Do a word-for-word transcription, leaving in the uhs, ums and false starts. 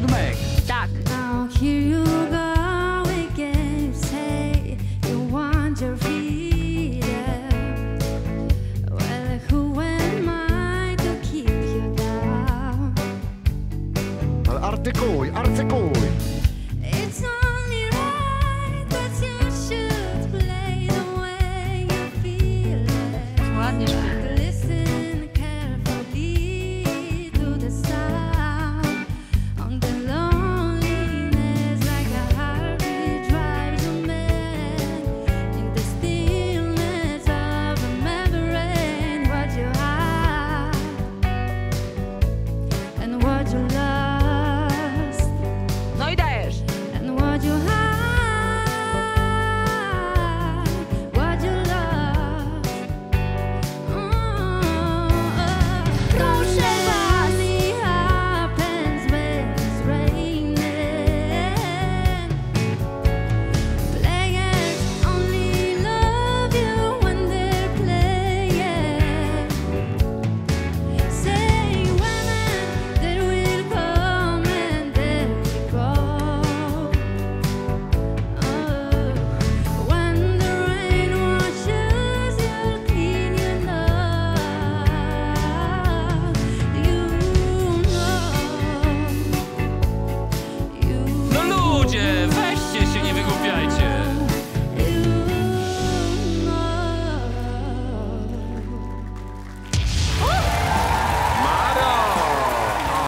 Fleetwood Mac. Tak. Now here you go again, you say you want your freedom. Well, who am I to keep you down? Ale artykułuj, artykułuj.